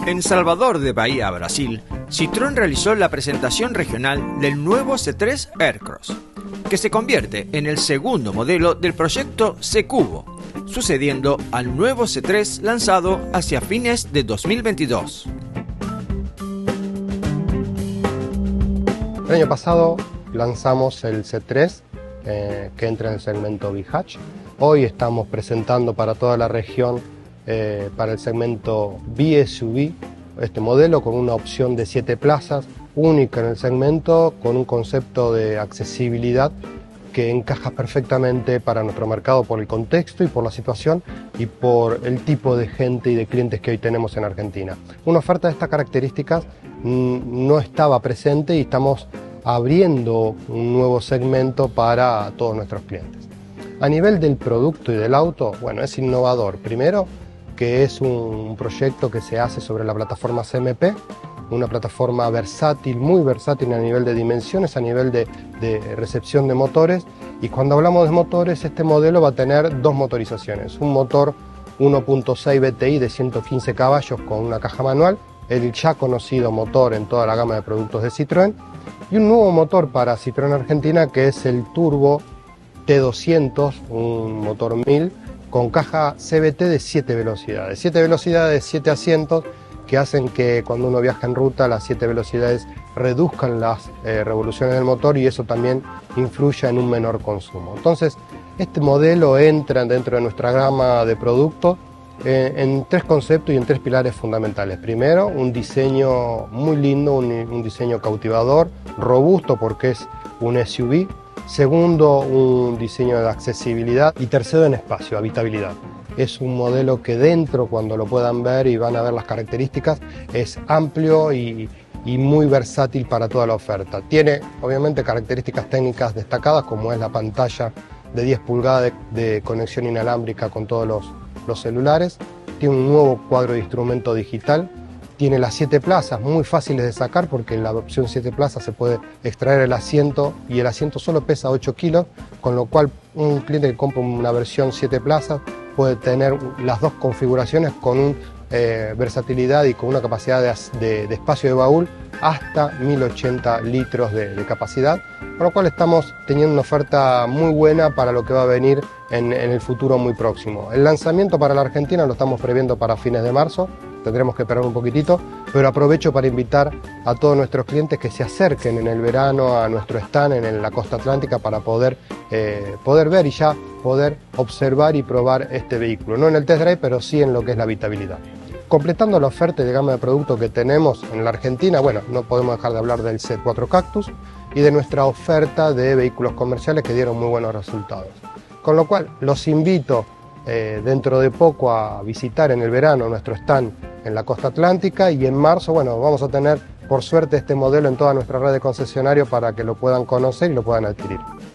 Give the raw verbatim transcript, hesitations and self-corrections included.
En Salvador de Bahía, Brasil, Citroën realizó la presentación regional del nuevo C tres Aircross, que se convierte en el segundo modelo del proyecto C-Cubo, sucediendo al nuevo C tres lanzado hacia fines de dos mil veintidós. El año pasado lanzamos el C tres, eh, que entra en el segmento B-Hatch. Hoy estamos presentando para toda la región Eh, para el segmento B-S U V este modelo con una opción de siete plazas, única en el segmento, con un concepto de accesibilidad que encaja perfectamente para nuestro mercado por el contexto y por la situación y por el tipo de gente y de clientes que hoy tenemos en Argentina. Una oferta de estas características mmm, no estaba presente y estamos abriendo un nuevo segmento para todos nuestros clientes. A nivel del producto y del auto, bueno, es innovador. Primero, que es un proyecto que se hace sobre la plataforma C M P, una plataforma versátil, muy versátil a nivel de dimensiones, a nivel de, de recepción de motores, y cuando hablamos de motores, este modelo va a tener dos motorizaciones, un motor uno punto seis V T I de ciento quince caballos con una caja manual, el ya conocido motor en toda la gama de productos de Citroën, y un nuevo motor para Citroën Argentina que es el Turbo T doscientos, un motor mil, con caja C V T de siete velocidades, siete velocidades, siete asientos, que hacen que cuando uno viaja en ruta las siete velocidades reduzcan las eh, revoluciones del motor y eso también influye en un menor consumo. Entonces, este modelo entra dentro de nuestra gama de productos eh, en tres conceptos y en tres pilares fundamentales. Primero, un diseño muy lindo, un, un diseño cautivador, robusto porque es un S U V. Segundo, un diseño de accesibilidad y tercero, en espacio, habitabilidad. Es un modelo que dentro, cuando lo puedan ver y van a ver las características, es amplio y, y muy versátil para toda la oferta. Tiene obviamente características técnicas destacadas como es la pantalla de diez pulgadas de, de conexión inalámbrica con todos los, los celulares. Tiene un nuevo cuadro de instrumento digital. Tiene las siete plazas, muy fáciles de sacar porque en la opción siete plazas se puede extraer el asiento y el asiento solo pesa ocho kilos, con lo cual un cliente que compra una versión siete plazas puede tener las dos configuraciones con una eh, versatilidad y con una capacidad de, de, de espacio de baúl hasta mil ochenta litros de, de capacidad, con lo cual estamos teniendo una oferta muy buena para lo que va a venir en, en el futuro muy próximo. El lanzamiento para la Argentina lo estamos previendo para fines de marzo. Tendremos que esperar un poquitito, pero aprovecho para invitar a todos nuestros clientes que se acerquen en el verano a nuestro stand en la costa atlántica para poder, eh, poder ver y ya poder observar y probar este vehículo. No en el test drive, pero sí en lo que es la habitabilidad. Completando la oferta de gama de productos que tenemos en la Argentina, bueno, no podemos dejar de hablar del C cuatro Cactus y de nuestra oferta de vehículos comerciales que dieron muy buenos resultados. Con lo cual, los invito eh, dentro de poco a visitar en el verano nuestro stand en la costa atlántica y en marzo, bueno, vamos a tener por suerte este modelo en toda nuestra red de concesionarios para que lo puedan conocer y lo puedan adquirir.